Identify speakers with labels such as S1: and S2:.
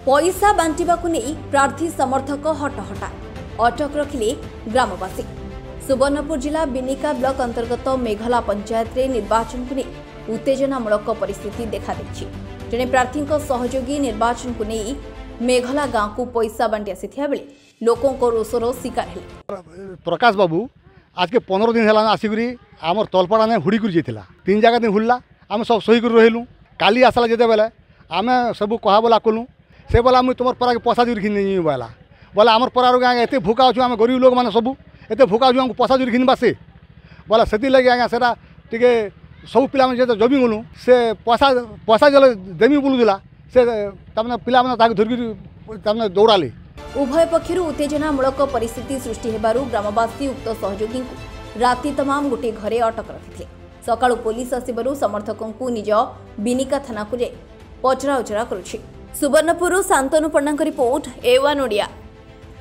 S1: पैसा बांटिबाकु नहीं प्रार्थी समर्थक हटहटा अटक रखिले ग्रामवासी। सुवर्णपुर जिला बिनिका ब्लॉक अंतर्गत मेघला पंचायत रे निर्वाचन को नहीं उत्तेजनामूलक परिस्थिति देखा देछि। जने प्रार्थी सहयोगी निर्वाचन को नहीं मेघला गांव को पैसा बांटी आसी बेले लोकों को रोषर शिकार हेले।
S2: प्रकाश बाबू आज के 15 दिन है आसिक आमर तलपड़ा ने हुड़ी कर जाइला 3 जगह दिन हुड़ला आम सब सही कर रहिलु। काली आसला जेते बेले आम सब कहा बोला कलु से बोला मुझे तुम परा के पसा जुरी घिनी बोला बोला आमर परार आगे एत भूका अच्छु आम गरीब लोक मैंने सब एत भूका अच्छु आमको पसा जुरी घिनवा से बोला से लगे आज्ञा से टे सब पिला जो जमी गलु से पसा जल देमी बुलूला से पिला धरिक दौड़ाले।
S1: उभय पक्षर उत्तेजनामूलक परिस्थिति सृष्टि हेबारु ग्रामवासी उक्त सहयोगी राति तमाम गोटे घरे अटक रखिथिले। सकाळु पुलिस आसिबारु समर्थकों को निज बिनिका थाना को जाई पचरा उचरा करुछि। सुवर्णपुर शांतनु पण्डाଙ୍କ रिपोर्ट A1 ओडिया।